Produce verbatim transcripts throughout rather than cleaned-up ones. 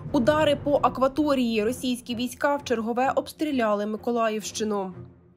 Удари по акваторії. Російські війська вчергове обстріляли Миколаївщину.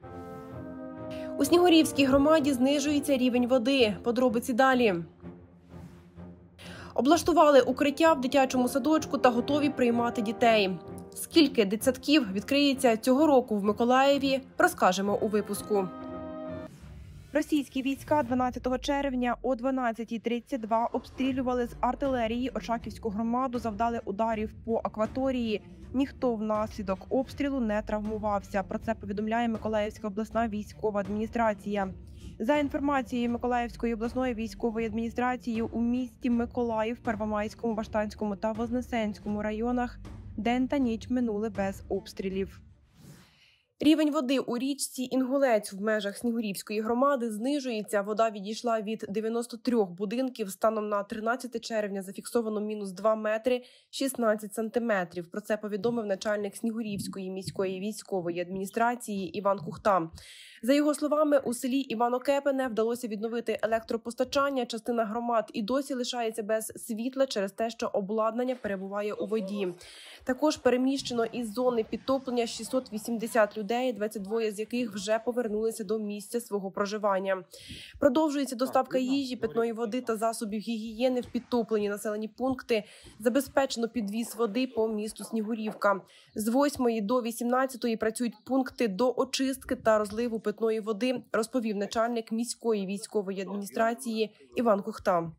У Снігурівській громаді знижується рівень води. Подробиці далі. Облаштували укриття в дитячому садочку та готові приймати дітей. Скільки дитсадків відкриється цього року в Миколаєві, розкажемо у випуску. Російські війська дванадцятого червня о дванадцятій тридцять два обстрілювали з артилерії Очаківську громаду, завдали ударів по акваторії. Ніхто внаслідок обстрілу не травмувався. Про це повідомляє Миколаївська обласна військова адміністрація. За інформацією Миколаївської обласної військової адміністрації, у місті Миколаїв, Первомайському, Баштанському та Вознесенському районах день та ніч минули без обстрілів. Рівень води у річці Інгулець в межах Снігурівської громади знижується. Вода відійшла від дев'яноста трьох будинків. Станом на тринадцяте червня зафіксовано мінус два метри шістнадцять сантиметрів. Про це повідомив начальник Снігурівської міської військової адміністрації Іван Кухта. За його словами, у селі Івано-Кепене вдалося відновити електропостачання. Частина громад і досі лишається без світла через те, що обладнання перебуває у воді. Також переміщено із зони підтоплення шістсот вісімдесят людей, двадцять двоє з яких вже повернулися до місця свого проживання. Продовжується доставка їжі, питної води та засобів гігієни в підтоплені населені пункти. Забезпечено підвіз води по місту Снігурівка. З восьмої до вісімнадцятої працюють пункти до очистки та розливу питної води, розповів начальник міської військової адміністрації Іван Кухта.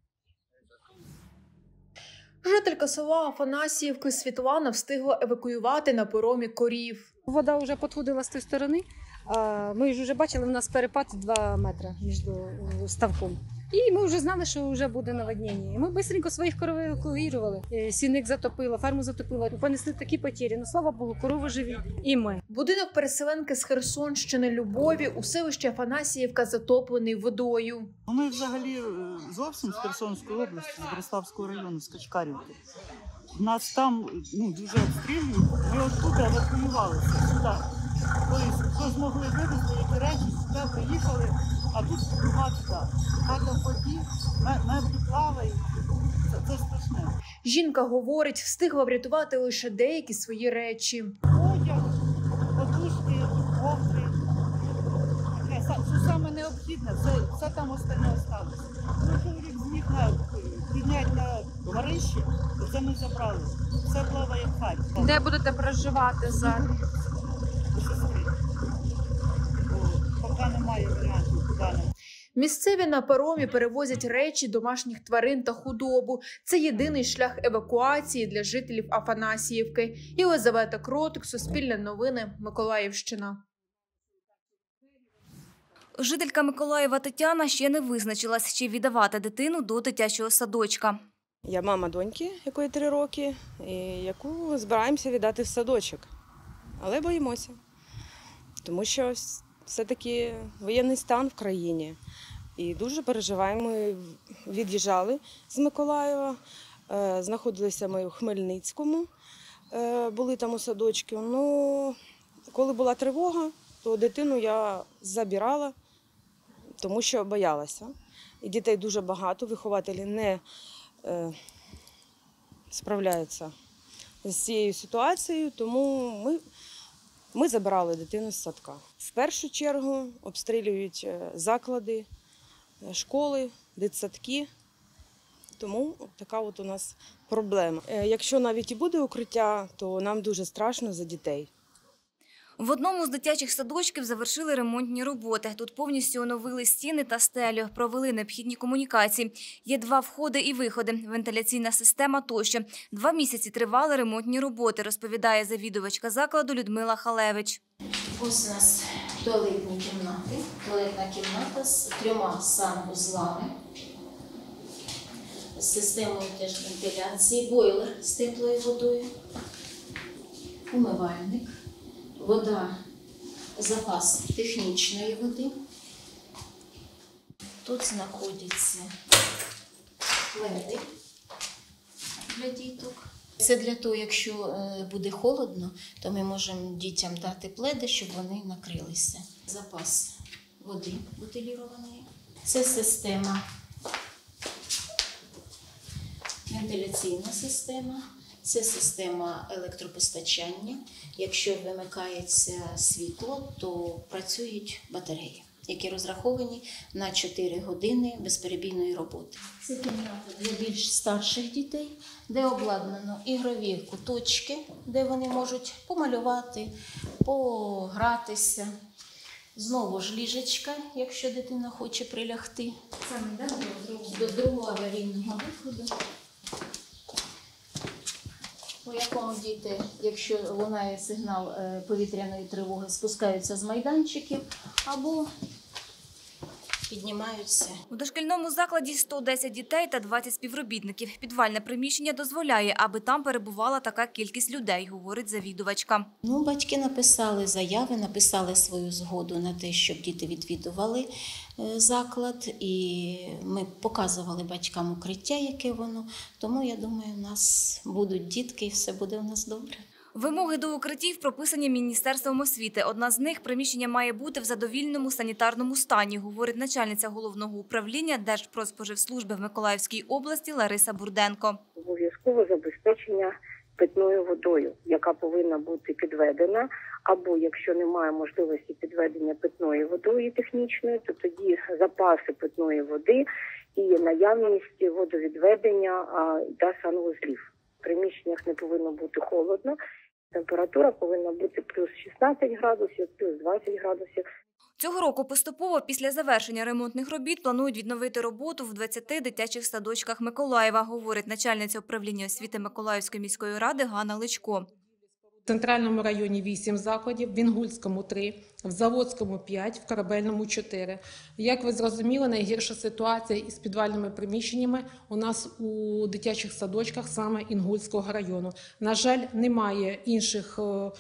Жителька села Афанасіївки Світлана встигла евакуювати на паромі корів. Вода вже підходила з тієї сторони, а ми вже бачили, у нас перепад два метри між ставком. І ми вже знали, що вже буде наводнення. І ми швидко своїх коров евакуювали. Сінник затопило, ферму затопило. Понесли такі потері. Ну, слава Богу, корови живі. І ми. Будинок переселенки з Херсонщини Любові у селищі Афанасіївка затоплений водою. Ми взагалі зовсім з Херсонської області, з Бориславського району, з Качкарівки. Нас там ну, дуже обстрілюють. Ми оттуда евакуювалися сюди. Тобто, хто змогли вивезти, які речі, сюди приїхали, а тут друга туди. Хата в воді, меблі плавають. Це, це страшне. Жінка говорить, встигла врятувати лише деякі свої речі. Одяг, подушки, ковдри. Це саме необхідне, це, це там остальне осталося. Ну, чоловік зміг підняти на горище, то це ми забрали. Все плаває в хаті. Де будете проживати зараз? Поки немає варіантів, куди нам. Місцеві на паромі перевозять речі, домашніх тварин та худобу. Це єдиний шлях евакуації для жителів Афанасіївки. Єлизавета Кротик, Суспільне новини, Миколаївщина. Жителька Миколаєва Тетяна ще не визначилась, чи віддавати дитину до дитячого садочка. Я мама доньки, якої три роки, і яку збираємося віддати в садочок. Але боїмося, тому що все-таки воєнний стан в країні. І дуже переживаємо. Ми від'їжджали з Миколаєва, знаходилися ми у Хмельницькому, були там у садочку. Ну, коли була тривога, то дитину я забирала, тому що боялася. І дітей дуже багато, вихователі не е, справляються з цією ситуацією, тому ми, ми забирали дитину з садка. В першу чергу обстрілюють заклади, школи, дитсадки, тому така от у нас проблема. Якщо навіть і буде укриття, то нам дуже страшно за дітей. В одному з дитячих садочків завершили ремонтні роботи. Тут повністю оновили стіни та стелю, провели необхідні комунікації. Є два входи і виходи, вентиляційна система тощо. Два місяці тривали ремонтні роботи, розповідає завідувачка закладу Людмила Халевич. Ось у нас туалетні кімнати. Туалетна кімната з трьома санвузлами, з системою теж вентиляції, бойлер з теплою водою, умивальник. Вода, запас технічної води. Тут знаходяться пледи для діток. Це для того, якщо буде холодно, то ми можемо дітям дати пледи, щоб вони накрилися. Запас води бутилірованої. Це система, вентиляційна система. Це система електропостачання. Якщо вимикається світло, то працюють батареї, які розраховані на чотири години безперебійної роботи. Це кімната для більш старших дітей, де обладнано ігрові куточки, де вони можуть помалювати, погратися. Знову ж ліжечка, якщо дитина хоче прилягти. Саме до другого аварійного виходу, по якому діти, якщо лунає сигнал повітряної тривоги, спускаються з майданчиків або піднімаються. У дошкільному закладі сто десять дітей та двадцять співробітників. Підвальне приміщення дозволяє, аби там перебувала така кількість людей, говорить завідувачка. Ну, батьки написали заяви, написали свою згоду на те, щоб діти відвідували заклад. І ми показували батькам укриття, яке воно. Тому, я думаю, у нас будуть дітки і все буде у нас добре. Вимоги до укриттів прописані Міністерством освіти. Одна з них – приміщення має бути в задовільному санітарному стані, говорить начальниця головного управління Держпродспоживслужби в Миколаївській області Лариса Бурденко. Обов'язково забезпечення питною водою, яка повинна бути підведена, або якщо немає можливості підведення питної водою технічної, то тоді запаси питної води і наявність водовідведення та санвузлів. В приміщеннях не повинно бути холодно. Температура повинна бути плюс шістнадцять градусів, плюс двадцять градусів. Цього року поступово після завершення ремонтних робіт планують відновити роботу в двадцяти дитячих садочках Миколаєва, говорить начальниця управління освіти Миколаївської міської ради Ганна Личко. В Центральному районі вісім закладів, в Інгульському – три, в Заводському – п'ять, в Корабельному – чотири. Як ви зрозуміли, найгірша ситуація із підвальними приміщеннями у нас у дитячих садочках саме Інгульського району. На жаль, немає інших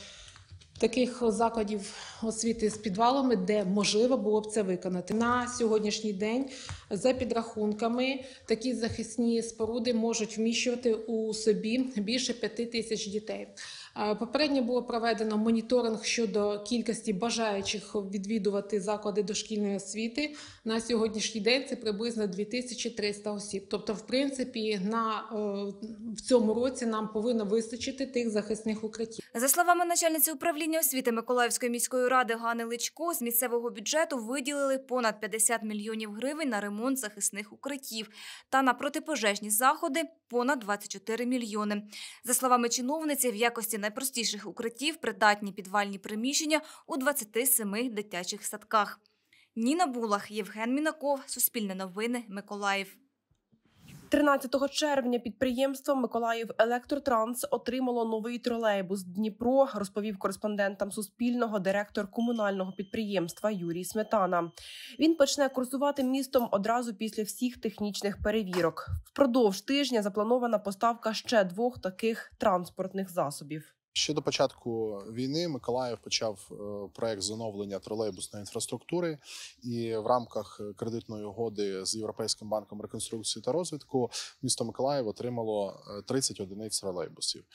таких закладів освіти з підвалами, де можливо було б це виконати. На сьогоднішній день, за підрахунками, такі захисні споруди можуть вміщувати у собі більше п'яти тисяч дітей. Попередньо було проведено моніторинг щодо кількості бажаючих відвідувати заклади дошкільної освіти. На сьогоднішній день це приблизно дві тисячі триста осіб. Тобто, в принципі, на, в цьому році нам повинно вистачити тих захисних укриттів. За словами начальниці управління освіти Миколаївської міської ради Гани Личко, з місцевого бюджету виділили понад п'ятдесят мільйонів гривень на ремонт захисних укриттів та на протипожежні заходи – понад двадцять чотири мільйони. За словами чиновниці, в якості найпростіших укриттів придатні підвальні приміщення у двадцяти семи дитячих садках. Ніна Булах, Євген Мінаков, Суспільне новини, Миколаїв. тринадцятого червня підприємство «Миколаївелектротранс» отримало новий тролейбус «Дніпро», розповів кореспондентам Суспільного директор комунального підприємства Юрій Сметана. Він почне курсувати містом одразу після всіх технічних перевірок. Впродовж тижня запланована поставка ще двох таких транспортних засобів. Ще до початку війни Миколаїв почав проект з оновлення тролейбусної інфраструктури, і в рамках кредитної угоди з Європейським банком реконструкції та розвитку місто Миколаїв отримало тридцять одиниць тролейбусів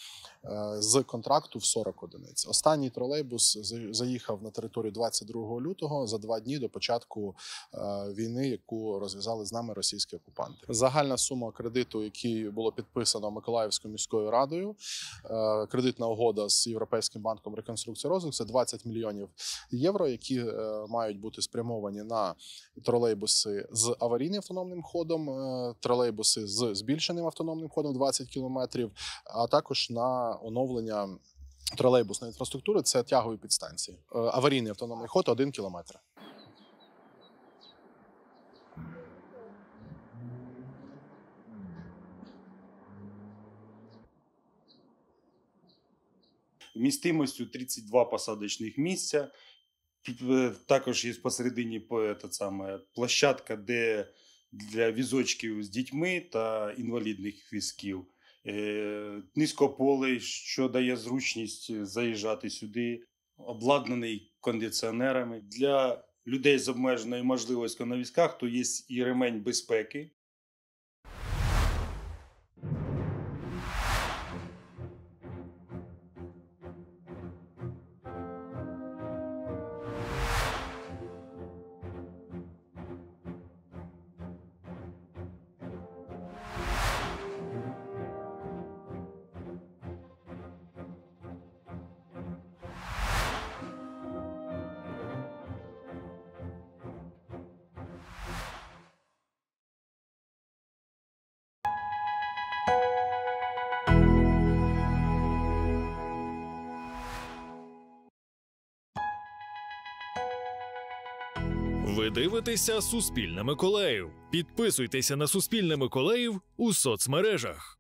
з контракту в сорок одиниць. Останній тролейбус заїхав на територію двадцять другого лютого, за два дні до початку війни, яку розв'язали з нами російські окупанти. Загальна сума кредиту, який було підписано Миколаївською міською радою, кредитна угода з Європейським банком реконструкції розвитку, це двадцять мільйонів євро, які е, мають бути спрямовані на тролейбуси з аварійним автономним ходом, е, тролейбуси з збільшеним автономним ходом двадцять кілометрів, а також на оновлення тролейбусної інфраструктури, це тягові підстанції. Е, аварійний автономний ход один кілометр. Містимостю тридцять два посадочних місця. Також є посередині саме, площадка, де для візочків з дітьми та інвалідних візків. Низькополий, що дає зручність заїжджати сюди. Обладнаний кондиціонерами. Для людей з обмеженою можливістю на візках, то є і ремень безпеки. Ви дивитеся «Суспільне Миколаїв». Підписуйтеся на «Суспільне Миколаїв» у соцмережах.